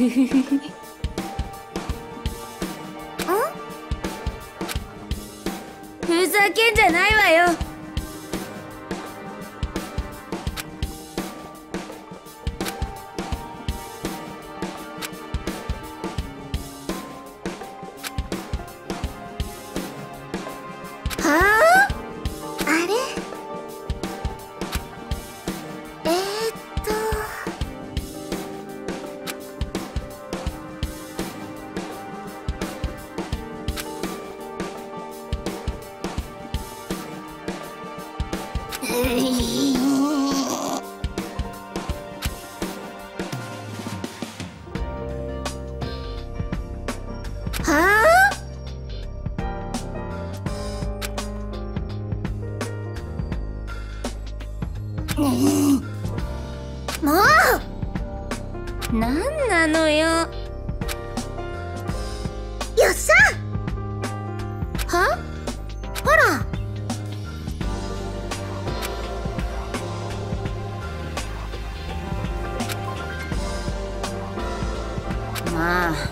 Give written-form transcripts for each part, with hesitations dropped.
ふざけんじゃないわよ。 もうなんなのよ。 よっしゃ。は？ほら。 まあ。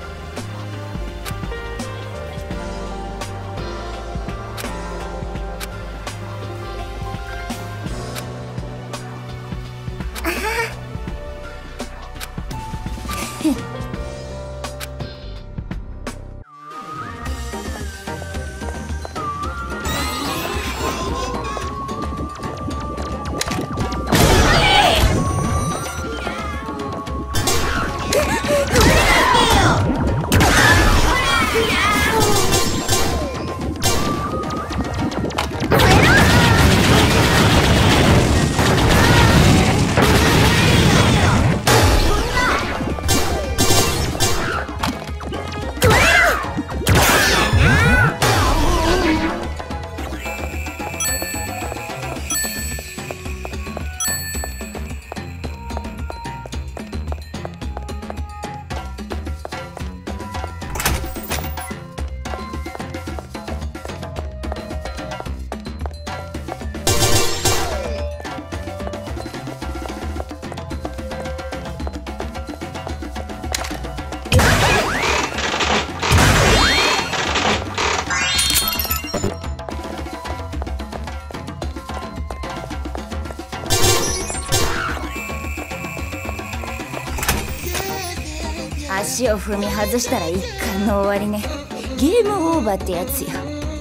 足を踏み外したら一巻の終わりね。ゲームオーバーってやつよ。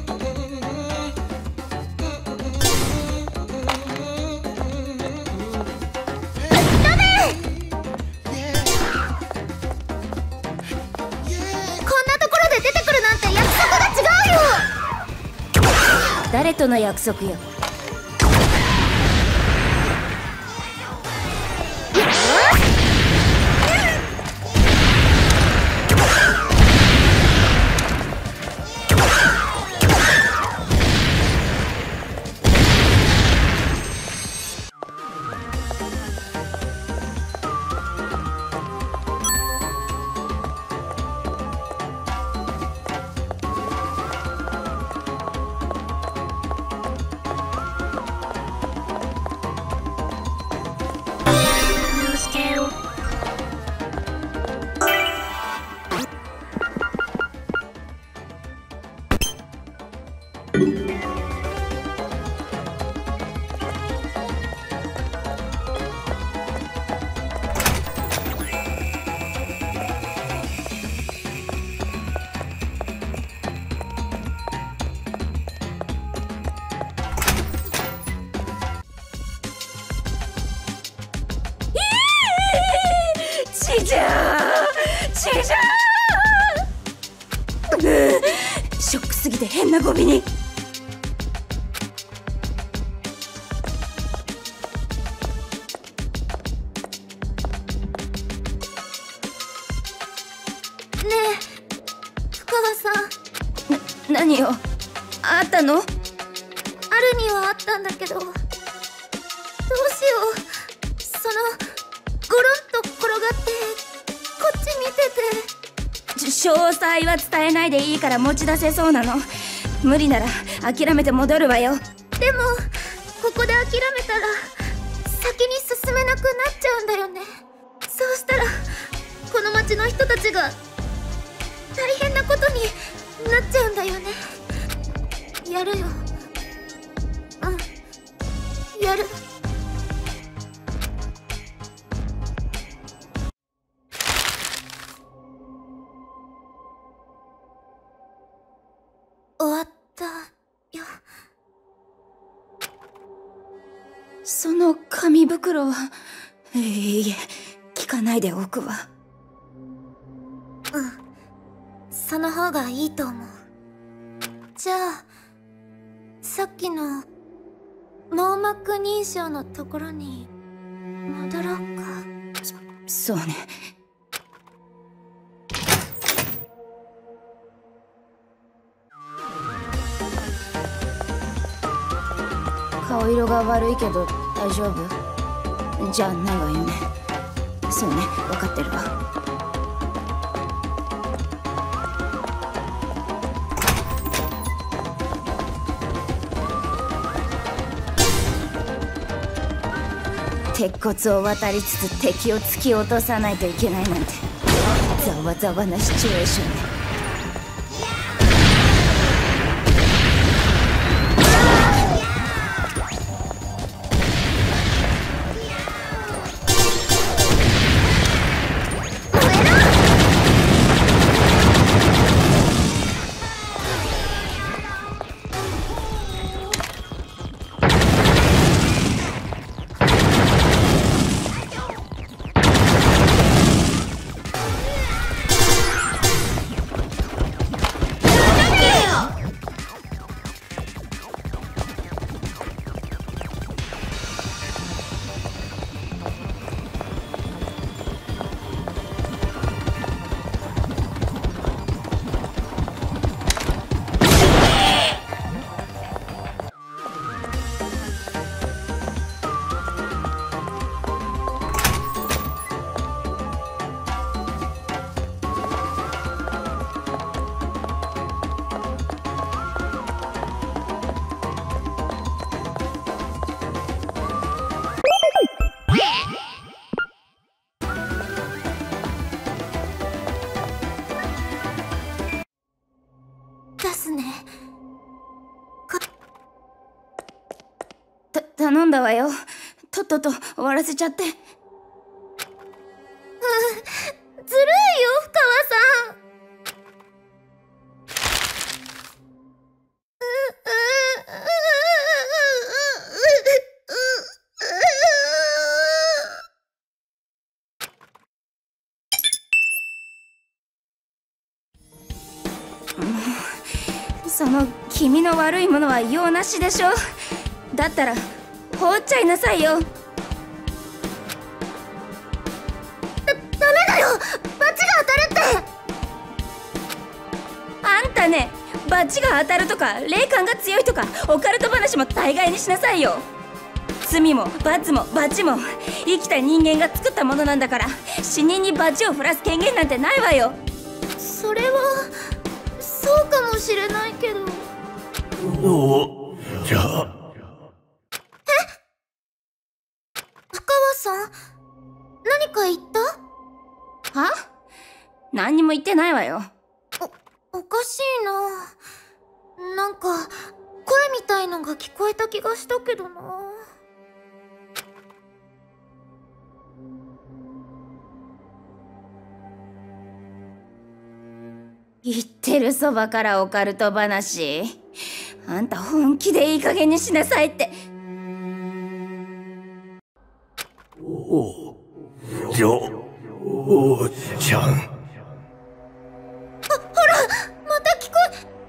ダメ！こんなところで出てくるなんて約束が違うよ。 誰との約束よ。ちじゃーちじゃーショックすぎて変なゴミに。ねえ、深川さん。 何よ。あったの？ あるにはあったんだけど、どうしよう。そのゴロンと転がってこっち見てて。 詳細は伝えないでいいから持ち出せそうなの。無理なら諦めて戻るわよ。 でもここで諦めたら先に進めなくなっちゃうんだよね。そうしたらこの町の人たちが大変なことになっちゃうんだよね。やるよ。やる。終わったよ。 その紙袋はいえ、聞かないでおくわ。 その方がいいと思う。じゃあさっきの網膜認証のところに戻ろうか。 そうね。顔色が悪いけど大丈夫？じゃないわよね。そうね、分かってるわ。鉄骨を渡りつつ敵を突き落とさないといけないなんてざわざわなシチュエーションね。頼んだわよ。とっとと終わらせちゃって。ずるいよ、 深川さん。 その気味の悪いものは用なしでしょ。だったら放っちゃいなさいよ。ダメだよ、バチが当たるって。 あんたね、バチが当たるとか霊感が強いとかオカルト話も大概にしなさいよ。罪も罰もバチも生きた人間が作ったものなんだから、死人にバチを降らす権限なんてないわよ。 それはそうかもしれないけど。 じゃあ深川さん、何か言った？ は？何にも言ってないわよ。 おかしいな。なんか声みたいのが聞こえた気がしたけどな。 言ってるそばからオカルト話。あんた本気でいい加減にしなさいって。 おちゃん。 ほら、また聞こ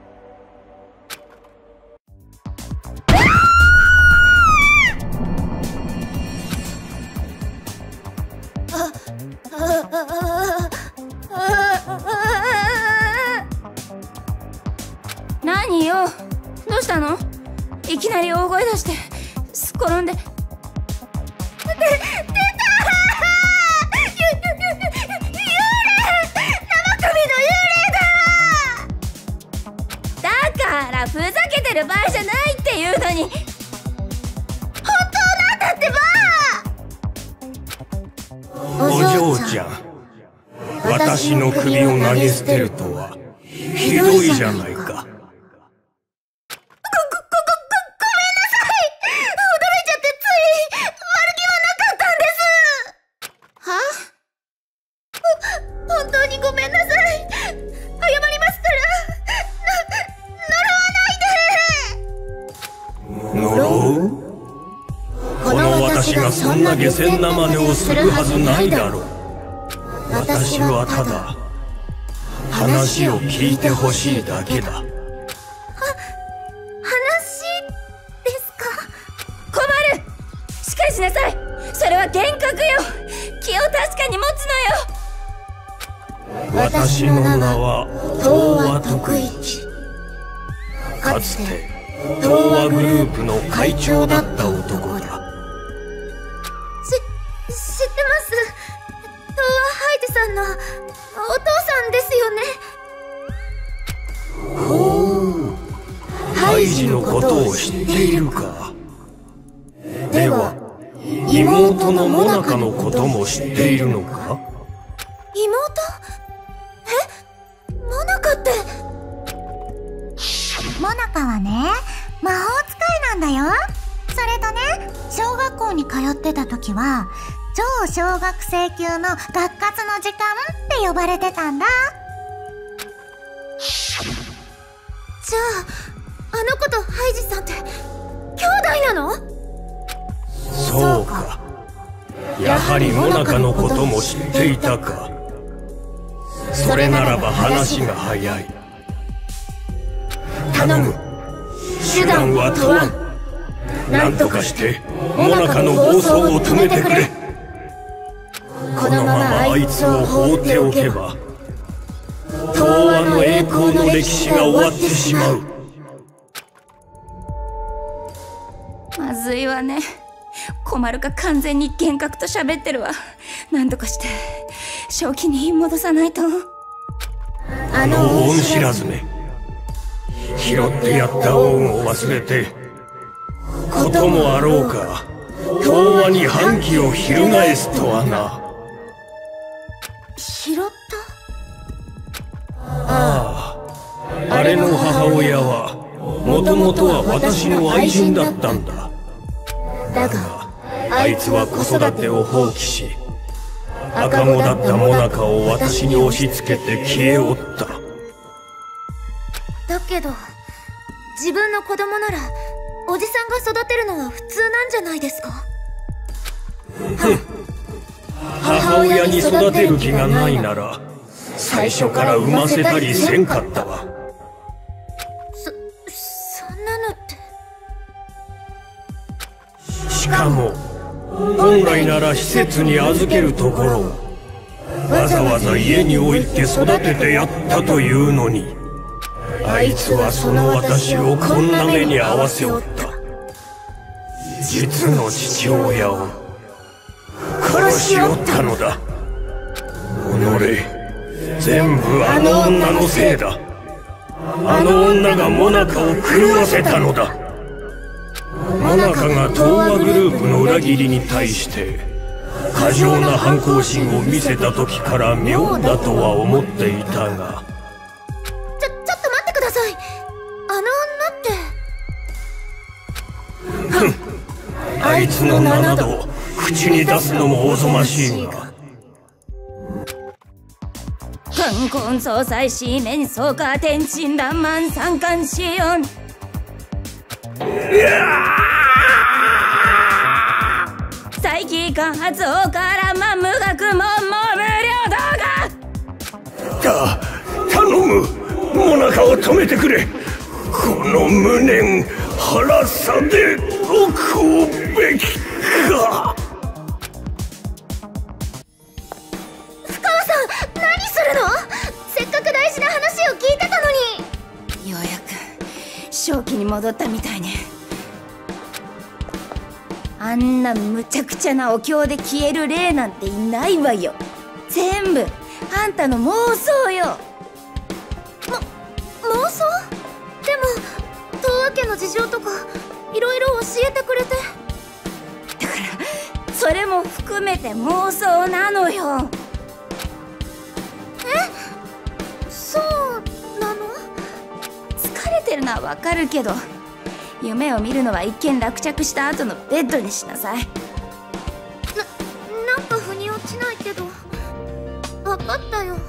何よ、どうしたの？いきなり大声出してすっ転んで。ふざけてる場合じゃないっていうのに。 本当なんだってば。 お嬢ちゃん、 私の首を投げ捨てるとはひどいじゃないか。 本当にごめんなさい。謝りますから。呪わないで。 呪う？この私がそんな下賤な真似をするはずないだろう。私はただ話を聞いてほしいだけだ。 話ですか？ 困る。しっかりしなさい。それは幻覚よ。気を確かに持つのよ。 私の名は東和徳一。かつて東和グループの会長だった男だ。 知ってます。東和ハイジさんのお父さんですよね。 ほう、ハイジのことを知っているか。では妹のモナカのことも知っているのか？ 妹？モナカって。 モナカはね、魔法使いなんだよ。それとね、小学校に通ってた時は超小学生級の学活の時間って呼ばれてたんだ。 じゃあ、あの子とハイジさんって兄弟なの？ そうか。やはりモナカのことも知っていたか。それならば話が早い。頼む。手段は問わん。何とかしてモナカの暴走を止めてくれ。このままあいつを放っておけば東和の栄光の歴史が終わってしまう。 まずいわね。困るか完全に幻覚と喋ってるわ。何とかして正気に戻さないと。 あの恩知らずめ、拾ってやった恩を忘れてこともあろうか東和に反旗を翻すとはな。 拾った？ ああ、あれの母親はもともとは私の愛人だったんだ。だがあいつは子育てを放棄し赤子だったモナカを私に押し付けて消えおった。 だけど自分の子供ならおじさんが育てるのは普通なんじゃないですか？ 母親に育てる気がないなら最初から産ませたりせんかったわ。 そんなのって。 しかも本来なら施設に預けるところをわざわざ家に置いて育ててやったというのに、あいつはその私をこんな目に遭わせおった。実の父親を殺しおったのだ。己、全部あの女のせいだ。あの女がモナカを狂わせたのだ。モナカが東和グループの裏切りに対して過剰な反抗心を見せた時から妙だとは思っていたが。 ちょっと待ってください。あの女って。 あいつの名など口に出すのもおぞましいが。 冠婚葬祭四面楚歌天真爛漫三冠四音。再起間発王からま無学問も無料動画。 頼む、モナカを止めてくれ。この無念晴らさでおくべきか。 深尾さん、何するの？せっかく大事な話を聞いてたのに。 ようやく正気に戻ったみたいね。あんな無茶苦茶なお経で消える霊なんていないわよ。全部あんたの妄想よ。 妄想？でも東和家の事情とかいろいろ教えてくれて。 だからそれも含めて妄想なのよ。 るのはわかるけど、夢を見るのは一見落着した後のベッドにしなさい。 なんか腑に落ちないけど、わかったよ。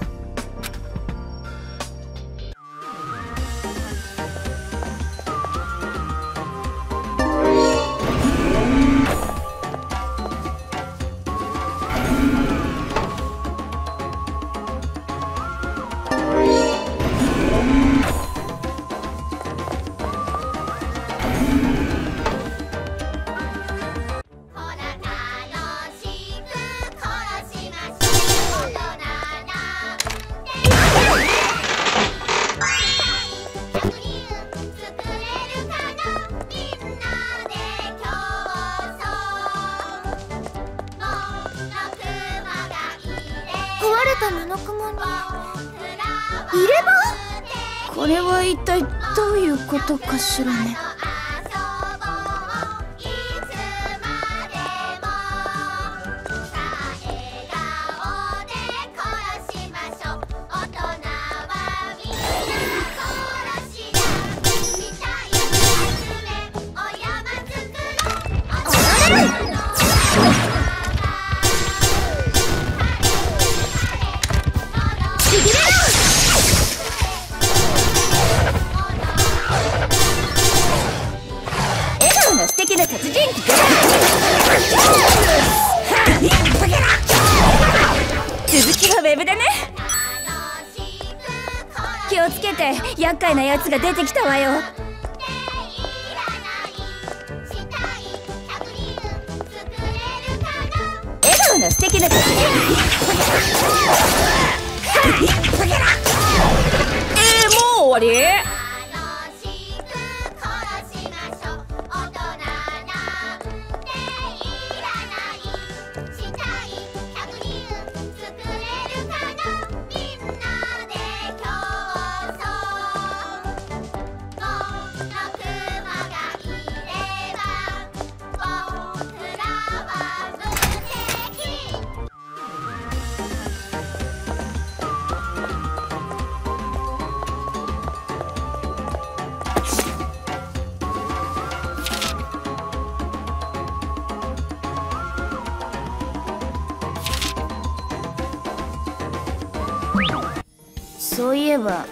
壊れた七雲に入れ歯？ これは一体どういうことかしらね。素敵な殺人鬼続きはウェブでね。気をつけて、厄介なやつが出てきたわよ。笑顔の素敵な殺人もう終わり？そういえば、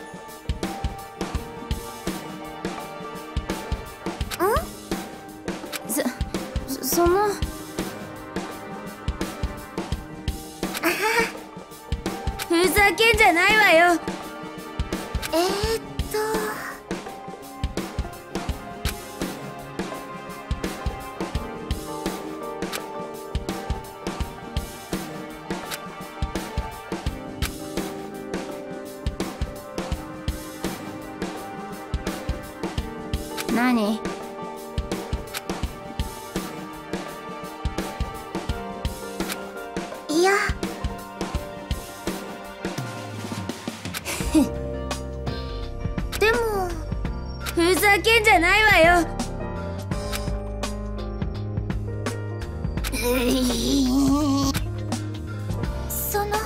そのふざけんじゃないわよ。何？ いやでもふざけんじゃないわよ。 その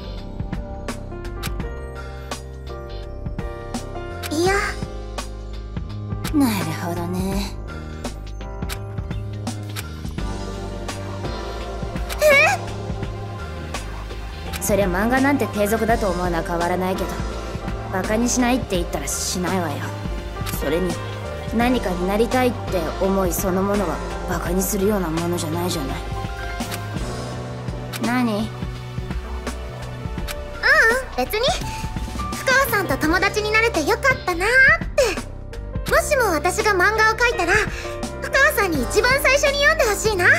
いやなるほどね。そりゃ漫画なんて低俗だと思うのは変わらないけど、バカにしないって言ったらしないわよ。それに何かになりたいって思いそのものはバカにするようなものじゃないじゃない。何？ 別に深川さんと友達になれてよかったなーって。もしも私が漫画を描いたら深川さんに一番最初に読んでほしいな。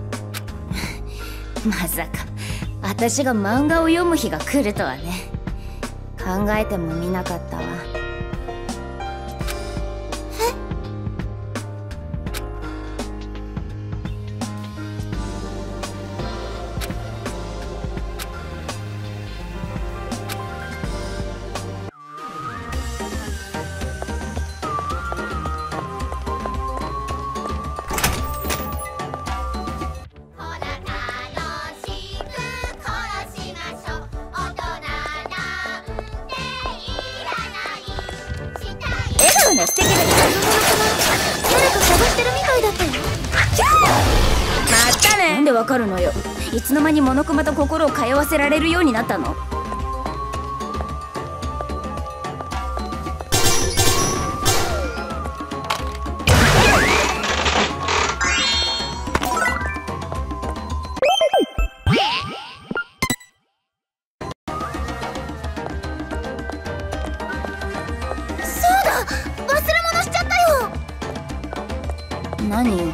まさか私が漫画を読む日が来るとはね。考えてもみなかったわ。 かるのよ。いつの間にモノクマと心を通わせられるようになったの？何よ。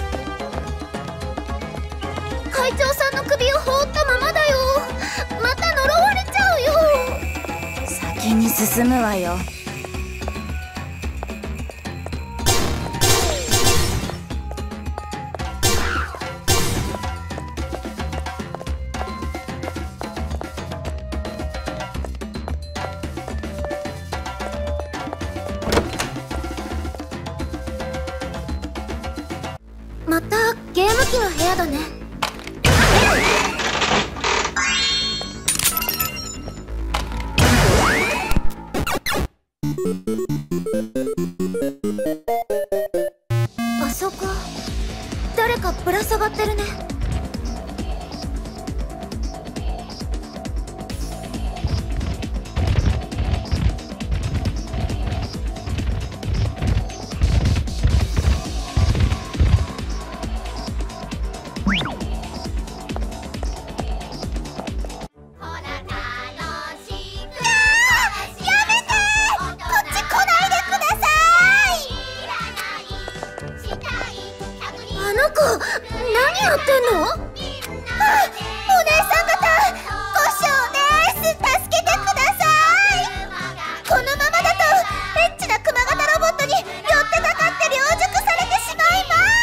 会長さんの首を放ったままだよ。また呪われちゃうよ。 先に進むわよ。 またゲーム機の部屋だね。あそこ誰かぶら下がってるね。あの子、何やってんの？お姉さん方、ご少です。助けてください。このままだとエッチなクマ型ロボットに寄ってたかって凌辱されてしま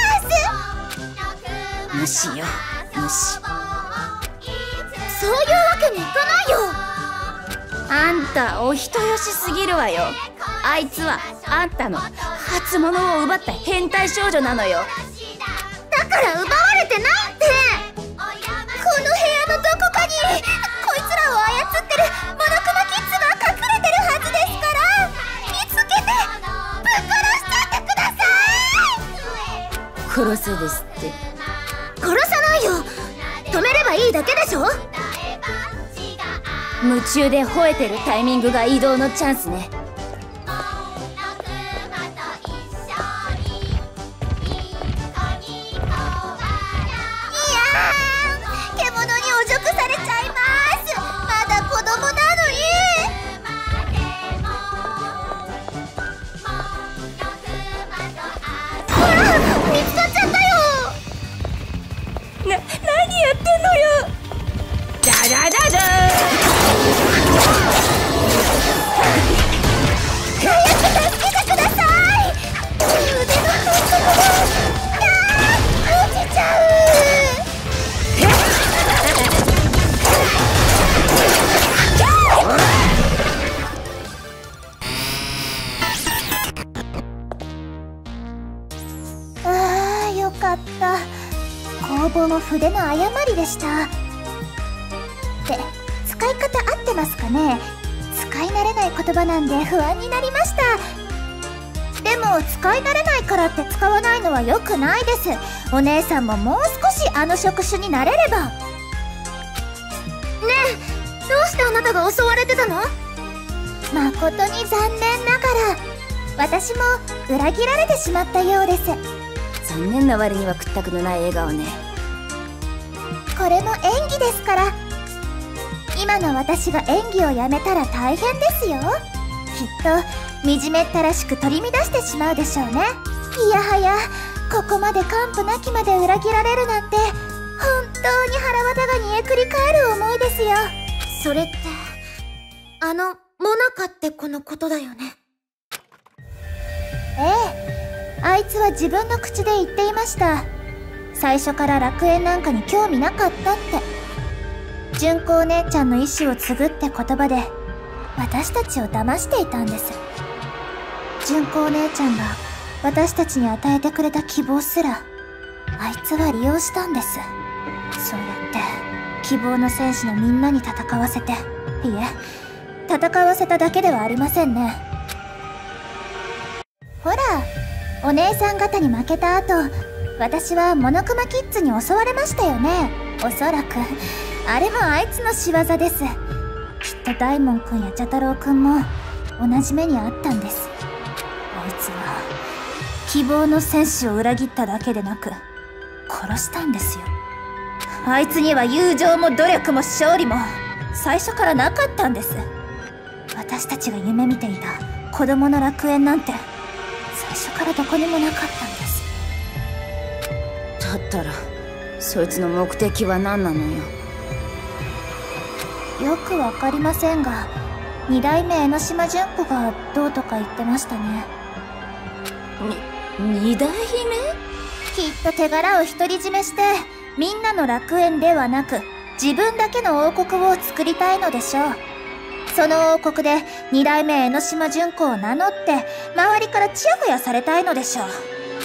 います。 無視よ、無視。 そういうわけにいかないよ。 あんたお人よしすぎるわよ。あいつはあんたの初物を奪った変態少女なのよ。 だから奪われてないって。この部屋のどこかにこいつらを操ってるモノクマキッズが隠れてるはずですから、見つけてぶっ殺しちゃってください。 殺せですって。 殺さないよ。止めればいいだけでしょ。 夢中で吠えてるタイミングが移動のチャンスね。何やってんのよ。ダダダダ早く助けてください。腕の太さが落ちちゃう。 あー、よかった。工房の筆の誤りでした。で、使い方合ってますかね？使い慣れない言葉なんで不安になりました。でも使い慣れないからって使わないのは良くないです。お姉さんももう少しあの職種になれれば。 ねえ、どうしてあなたが襲われてたの？ 誠に残念ながら私も裏切られてしまったようです。 残念な割には屈託のない笑顔ね。 これも演技ですから。今の私が演技をやめたら大変ですよ。きっと惨めったらしく取り乱してしまうでしょうね。いやはや、ここまで完膚なきまで裏切られるなんて本当に腹渡が煮えくり返る思いですよ。 それってモナカって子のことだよね。 ええ、あいつは自分の口で言っていました。最初から楽園なんかに興味なかったって。純子お姉ちゃんの意志を継ぐって言葉で私たちを騙していたんです。純子お姉ちゃんが私たちに与えてくれた希望すらあいつは利用したんです。そうやって希望の戦士のみんなに戦わせて、いえ、戦わせただけではありませんね。ほら、お姉さん方に負けた後、 私はモノクマキッズに襲われましたよね。おそらくあれもあいつの仕業です。きっと大門くんや茶太郎くんも同じ目にあったんです。あいつは希望の戦士を裏切っただけでなく殺したんですよ。あいつには友情も努力も勝利も最初からなかったんです。私たちが夢見ていた子供の楽園なんて最初からどこにもなかったんです。 だったらそいつの目的は何なのよ。 よくわかりませんが、二代目江ノ島純子がどうとか言ってましたね。 二代目？ きっと手柄を独り占めしてみんなの楽園ではなく自分だけの王国を作りたいのでしょう。その王国で二代目江ノ島純子を名乗って周りからチヤホヤされたいのでしょう。はーん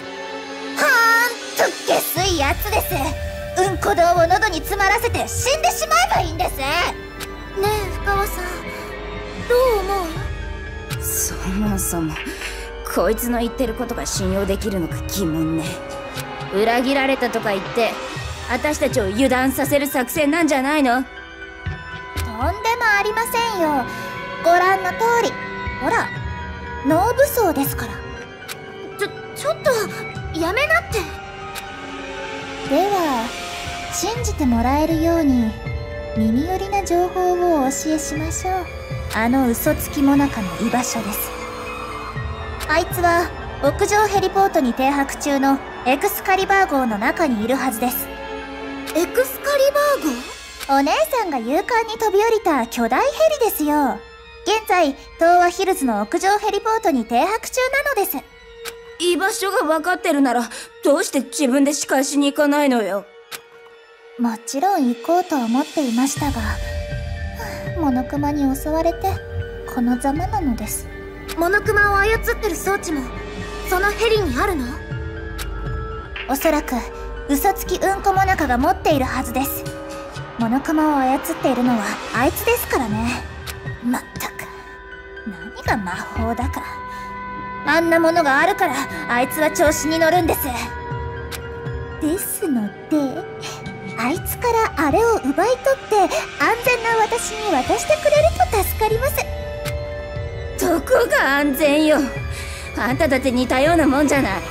と下水やつです。うんこ道を喉に詰まらせて死んでしまえばいいんです。ねえ深川さん、どう思う？ そもそもこいつの言ってることが信用できるのか疑問ね。裏切られたとか言って私たちを油断させる作戦なんじゃないの？ とんでもありませんよ。ご覧の通り、ほら脳武装ですから。 ちょっとやめなって。 では信じてもらえるように耳寄りな情報をお教えしましょう。あの嘘つきもなかの居場所です。あいつは屋上ヘリポートに停泊中のエクスカリバー号の中にいるはずです。 エクスカリバー号？ お姉さんが勇敢に飛び降りた巨大ヘリですよ。現在東和ヒルズの屋上ヘリポートに停泊中なのです。 居場所が分かってるならどうして自分で仕返しに行かないのよ。 もちろん行こうと思っていましたが、モノクマに襲われてこのざまなのです。 モノクマを操ってる装置もそのヘリにあるの？ おそらく嘘つきうんこもなかが持っているはずです。モノクマを操っているのはあいつですからね。まったく何が魔法だか。あんなものがあるからあいつは調子に乗るんです。ですのであいつからあれを奪い取って安全な私に渡してくれると助かります。 どこが安全よ。あんただって似たようなもんじゃない。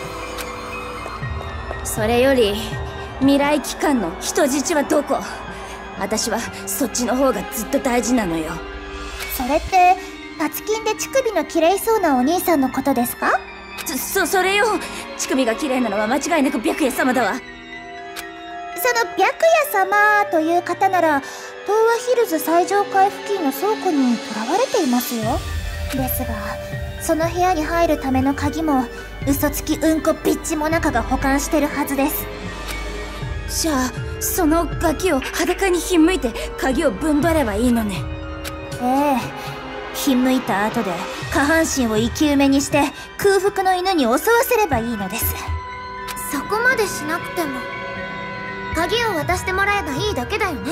それより未来機関の人質はどこ？私はそっちの方がずっと大事なのよ。 それってパツキンで乳首の綺麗そうなお兄さんのことですか？ それよ。乳首が綺麗なのは間違いなく白夜様だわ。 その白夜様という方なら東和ヒルズ最上階付近の倉庫に囚われていますよ。ですがその部屋に入るための鍵も嘘つきうんこピッチもなかが保管してるはずです。 じゃあそのガキを裸にひんむいて鍵をぶんどればいいのね。 ええ、ひんむいた後で下半身を生き埋めにして空腹の犬に襲わせればいいのです。 そこまでしなくても鍵を渡してもらえばいいだけだよね。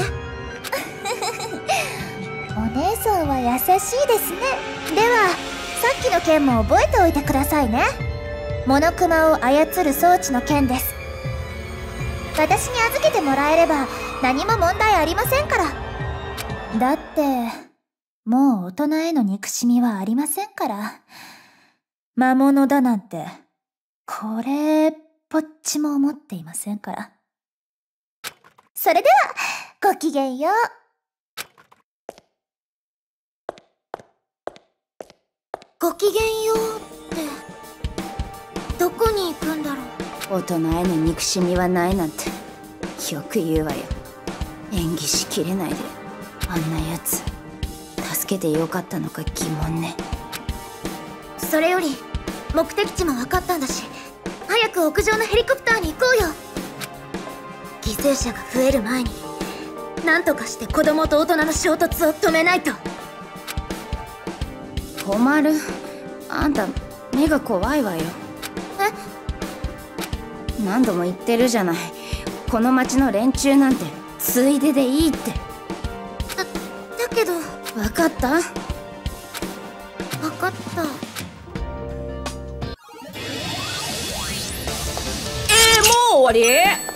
お姉さんは優しいですね。ではさっきの件も覚えておいてくださいね。モノクマを操る装置の件です。私に預けてもらえれば何も問題ありませんから。だってもう大人への憎しみはありませんから。魔物だなんてこれっぽっちも思っていませんから。それではごきげんよう。 ごきげんようってどこに行くんだろう。 大人への憎しみはないなんてよく言うわよ。演技しきれないであんなやつ助けてよかったのか疑問ね。 それより目的地も分かったんだし早く屋上のヘリコプターに行こうよ。犠牲者が増える前に何とかして子供と大人の衝突を止めないと。 困る。あんた目が怖いわよ。何度も言ってるじゃない。この町の連中なんてついででいいって。 だけど。 分かった？ 分かった。 終わり。